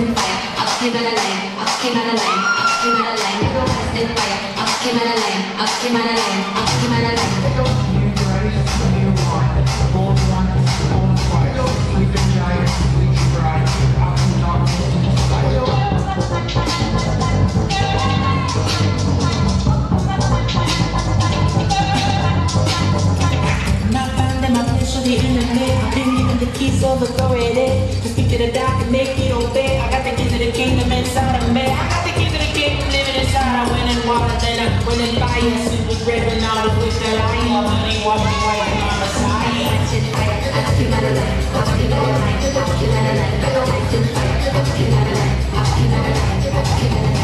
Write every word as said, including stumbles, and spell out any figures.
in fire. Up came out a lion, up came out a lion, up came out a lion. Everyone's in fire. Up came out a lion, up came out a lion, up came out a lion. New grace, new wine, born once, born twice. Sleeping giant, bleach bright, up and darkness into sight. The internet, I've been given the keys, so let's go right in. To speak to the doc and make it obey. I got the keys to the kingdom inside of me. I got the keys to the kingdom living inside. I went in water, then I went in fire. Suit was red, but now it's with the lion. Honey, wash me white, I'm a messiah. Up came out a lion, up came out a lion, up came out a lion. Everyone's in fire. Up came out a lion, up came out a lion, up came out a lion.